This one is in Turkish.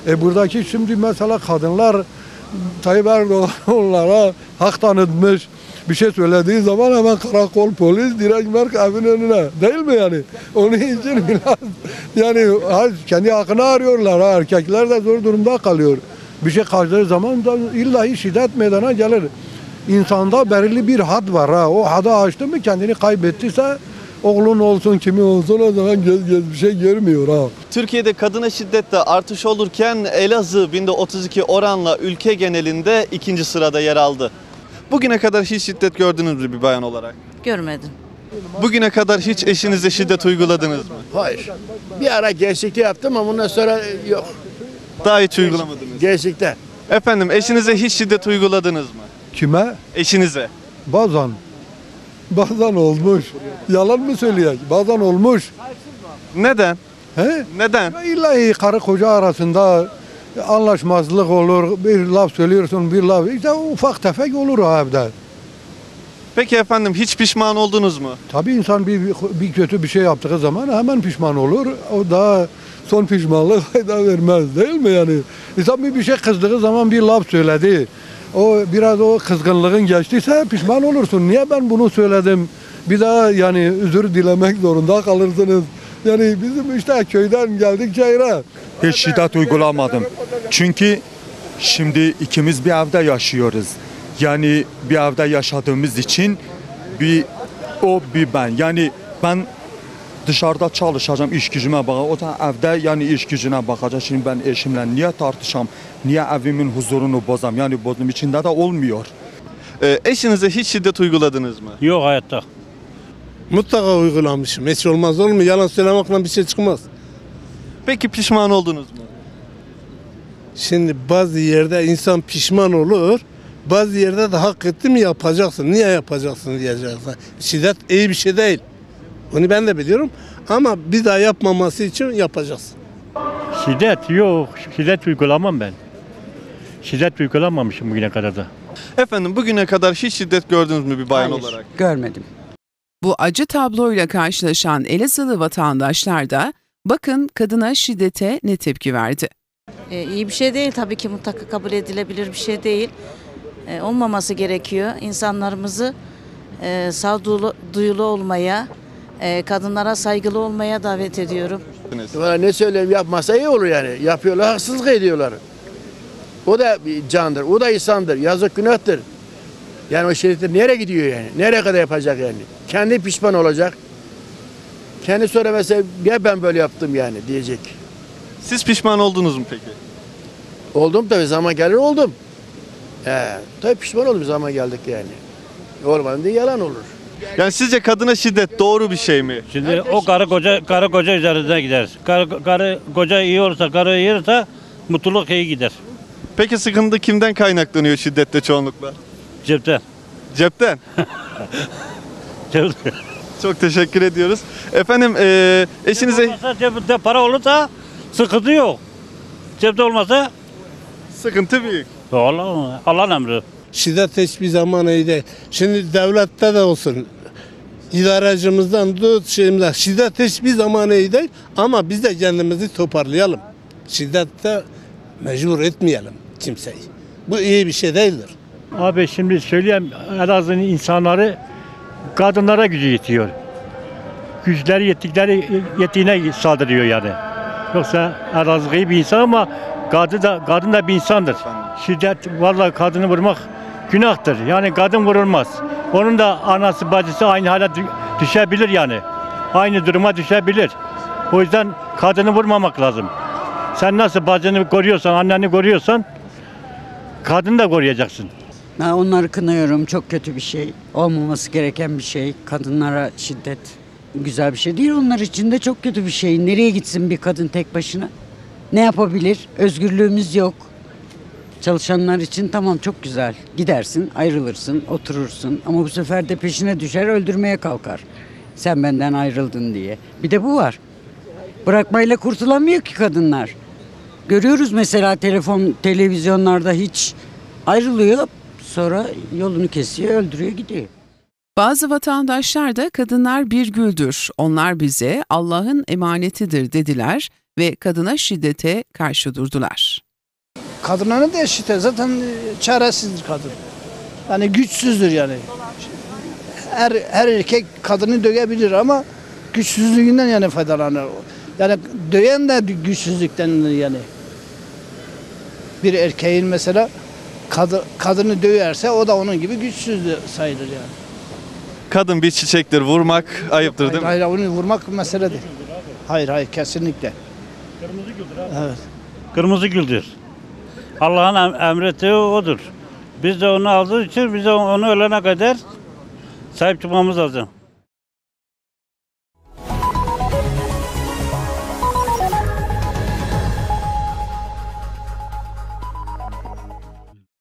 Buradaki şimdi mesela kadınlar Tayyip Erdoğan onlara hak tanıtmış. Bir şey söylediği zaman hemen karakol, polis direkt merk evin önüne. Değil mi yani? Onun için biraz yani kendi hakkını arıyorlar. Erkekler de zor durumda kalıyor. Bir şey kaçtığı zaman da illahi şiddet meydana gelir. İnsanda belirli bir had var. O hadı aştı mı kendini kaybettiyse oğlun olsun kimi olsun o zaman göz bir şey görmüyor. Türkiye'de kadına şiddette artış olurken Elazığ binde 32 oranla ülke genelinde 2. sırada yer aldı. Bugüne kadar hiç şiddet gördünüz mü bir bayan olarak? Görmedim. Bugüne kadar hiç eşinize şiddet uyguladınız mı? Hayır. Bir ara gençlikte yaptım ama bundan sonra yok. Daha hiç uygulamadınız. Gençlikte. Efendim eşinize hiç şiddet uyguladınız mı? Kime? Eşinize. Bazen olmuş. Yalan mı söyleyecek? Bazen olmuş. Neden? He? Neden? İlla karı koca arasında anlaşmazlık olur. Bir laf söylüyorsun, bir laf. İşte ufak tefek olur o evde. Peki efendim hiç pişman oldunuz mu? Tabii insan bir kötü bir şey yaptığı zaman hemen pişman olur. O da son pişmanlık fayda vermez değil mi yani? İnsan bir şey kızdığı zaman bir laf söyledi. O biraz o kızgınlığın geçtiyse pişman olursun. Niye ben bunu söyledim? Bir daha yani özür dilemek zorunda kalırsınız. Yani bizim işte köyden geldik şehre. Hiç şiddet uygulamadım. Çünkü şimdi ikimiz bir evde yaşıyoruz. Yani bir evde yaşadığımız için bir ben. Yani ben dışarıda çalışacağım, iş gücüme bakacağım. O da evde yani iş gücüne bakacak. Şimdi ben eşimle niye tartışam? Niye evimin huzurunu bozam? Yani bozduğum içinde de olmuyor. Eşinize hiç şiddet uyguladınız mı? Yok hayatta. Mutlaka uygulamışım. Hiç olmaz olur mu? Yalan söylemekle bir şey çıkmaz. Peki pişman oldunuz mu? Şimdi bazı yerde insan pişman olur. Bazı yerde de hak etti mi yapacaksın. Niye yapacaksın diyeceksin. Şiddet iyi bir şey değil. Onu ben de biliyorum. Ama bir daha yapmaması için yapacaksın. Şiddet yok. Şiddet uygulamam ben. Şiddet uygulamamışım bugüne kadar da. Efendim bugüne kadar hiç şiddet gördünüz mü bir bayan Hayır, olarak? görmedim. Bu acı tabloyla karşılaşan Elazığlı vatandaşlar da bakın kadına şiddete ne tepki verdi. İyi bir şey değil tabii ki, mutlaka kabul edilebilir bir şey değil. Olmaması gerekiyor. İnsanlarımızı sağduyulu olmaya, kadınlara saygılı olmaya davet ediyorum. Ne söyleyeyim, yapmasa iyi olur yani. Yapıyorlar, haksızlık ediyorlar. O da bir candır, o da insandır. Yazık, günahtır. Yani o şiddet nereye gidiyor yani? Nereye kadar yapacak yani? Kendi pişman olacak. Kendi sonra mesela ya ben böyle yaptım yani diyecek. Siz pişman oldunuz mu peki? Oldum tabii, zaman gelir oldum. Tabii pişman oldum, zaman geldik yani. Olmadı diye yalan olur. Yani sizce kadına şiddet doğru bir şey mi? Şimdi o karı koca üzerinde gider. Karı koca iyi olursa, karı iyi olursa mutluluk iyi gider. Peki sıkıntı kimden kaynaklanıyor şiddette çoğunlukla? Cepten. Cepten. Çok teşekkür ediyoruz. Efendim eşinize... Cepte para olursa sıkıntı yok. Cepte olmasa Sıkıntı büyük. Allah'ın emri. Şiddet hiçbir zaman iyi değil. Şimdi devlette de olsun, idarecimizden tut şeyimler. Şiddet hiçbir zaman iyi değil ama biz de kendimizi toparlayalım. Şiddette mecbur etmeyelim kimseyi. Bu iyi bir şey değildir. Abi şimdi söyleyeyim, Elazığ'ın insanları kadınlara gücü yetiyor. Güçleri yettiğine saldırıyor yani. Yoksa Elazığ iyi bir insan ama kadın da bir insandır. Şiddet, vallahi kadını vurmak günahtır. Yani kadın vurulmaz. Onun da anası bacısı aynı hale düşebilir yani. Aynı duruma düşebilir. O yüzden kadını vurmamak lazım. Sen nasıl bacını koruyorsan, anneni koruyorsan kadını da koruyacaksın. Ben onları kınıyorum. Çok kötü bir şey. Olmaması gereken bir şey. Kadınlara şiddet güzel bir şey değil. Onlar için de çok kötü bir şey. Nereye gitsin bir kadın tek başına? Ne yapabilir? Özgürlüğümüz yok. Çalışanlar için tamam, çok güzel. Gidersin, ayrılırsın, oturursun. Ama bu sefer de peşine düşer, öldürmeye kalkar. Sen benden ayrıldın diye. Bir de bu var. Bırakmayla kurtulamıyor ki kadınlar. Görüyoruz mesela televizyonlarda hiç ayrılıyor. Sonra yolunu kesiyor, öldürüyor, gidiyor. Bazı vatandaşlar da kadınlar bir güldür, onlar bize Allah'ın emanetidir dediler ve kadına şiddete karşı durdular. Kadınların da şiddet zaten çaresizdir kadın. Yani güçsüzdür yani. Her erkek kadını dövebilir ama güçsüzlüğünden yani faydalanır. Yani döyen de güçsüzlükten yani. Bir erkeğin mesela kadını döverse o da onun gibi güçsüz sayılır yani. Kadın bir çiçektir, vurmak ayıptır değil mi? Hayır, onu vurmak mesele değil. Hayır, kesinlikle. Kırmızı güldür abi. Evet. Kırmızı güldür. Allah'ın emrettiği odur. Biz de onu aldığı için biz de onu ölene kadar sahip çıkmamız lazım.